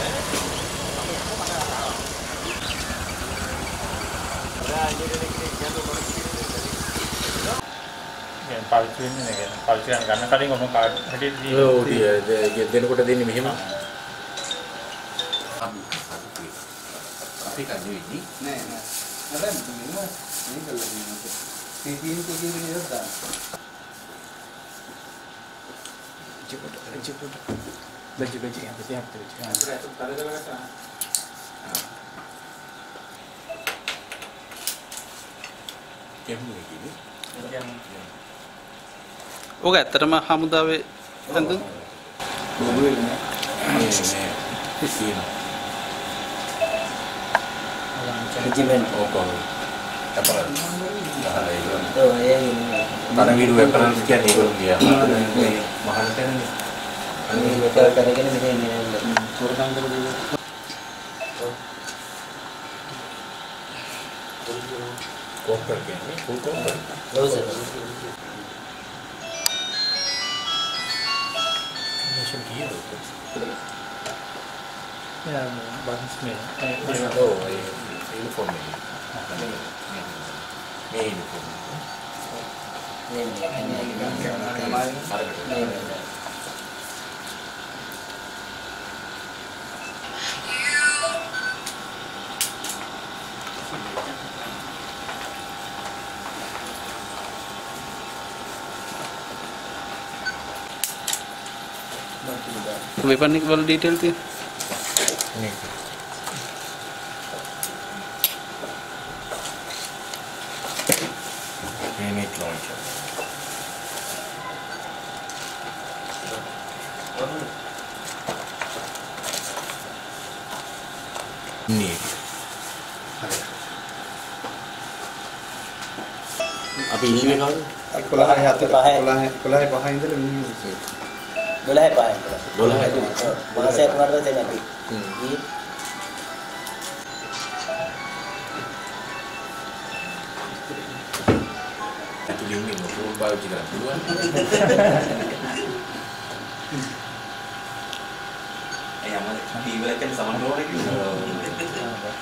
පාවිච්චි වෙන්නේ නැහැ. පාවිච්චි ගන්න කලින් ඔන්න කාඩ් හැටියට දී. ඔව් දෙනකොට දෙන්නේ මෙහෙම. අපි කන්නේ නෑ නෑ. අර මේක ලගිනවා. තීතින් තීතින් නේද දාන්න. ජෙපොට. බජි අපිට අපිට. අපිට කඩකලකට. ඔක ඇත්තටම හමුදාවේ ඇඳුම් බොබුවේ නේ රෙජිමෙන්ට් ඔකෝ අපරල් පරවිරු අපරල් කියන්නේ ඒගොල්ලෝ ගියා මේ මහල් තැනනේ අනේ මෙතන කරගෙන මෙහෙම සුරකම් කරලා කොප්පර් කියන්නේ ෆුල් කොප්පර් ලෝසර් Nation here. Yeah, buttons me. Uniform. Weapon वाला डिटेल थी Grenade launcher. Need. Abi ini kan? 11 ඉඳලා මිනිස්සු 12 මාසයක් වරද දෙන්න අපි. Itu ini mau bawa juga duluan. yang mana di wilayah sama dua lagi.